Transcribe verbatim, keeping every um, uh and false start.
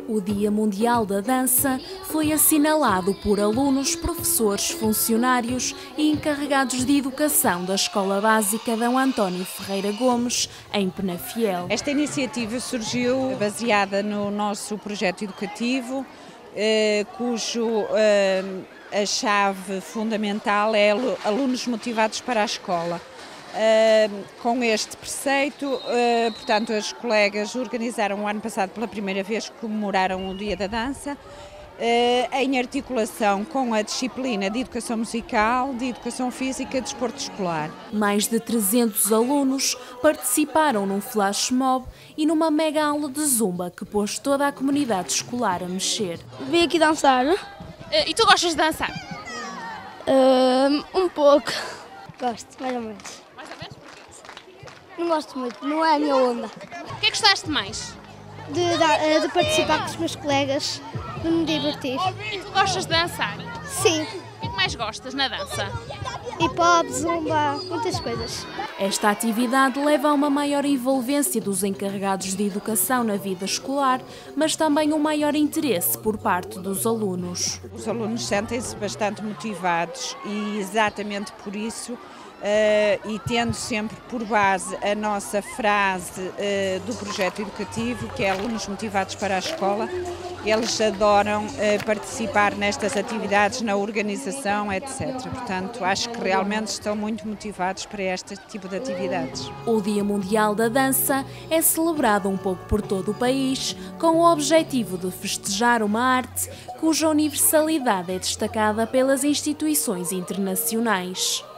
O Dia Mundial da Dança foi assinalado por alunos, professores, funcionários e encarregados de educação da Escola Básica Dom António Ferreira Gomes, em Penafiel. Esta iniciativa surgiu baseada no nosso projeto educativo, eh, cujo eh, a chave fundamental é alunos motivados para a escola. Uh, com este preceito, uh, portanto, as colegas organizaram o ano passado pela primeira vez, comemoraram o Dia da Dança, uh, em articulação com a disciplina de Educação Musical, de Educação Física e Desporto Escolar. Mais de trezentos alunos participaram num flash mob e numa mega aula de zumba que pôs toda a comunidade escolar a mexer. Vim aqui dançar. Uh, e tu gostas de dançar? Uh, um pouco. Gosto, mais ou menos. Mais ou menos? Não gosto muito, não é a minha onda. O que é que gostaste mais? De, de participar com os meus colegas, de me divertir. E tu gostas de dançar? Sim. O que é que mais gostas na dança? Hip hop, zumba, muitas coisas. Esta atividade leva a uma maior envolvência dos encarregados de educação na vida escolar, mas também um maior interesse por parte dos alunos. Os alunos sentem-se bastante motivados e exatamente por isso, Uh, e tendo sempre por base a nossa frase uh, do projeto educativo, que é alunos motivados para a escola, eles adoram uh, participar nestas atividades, na organização, etcétera. Portanto, acho que realmente estão muito motivados para este tipo de atividades. O Dia Mundial da Dança é celebrado um pouco por todo o país, com o objetivo de festejar uma arte cuja universalidade é destacada pelas instituições internacionais.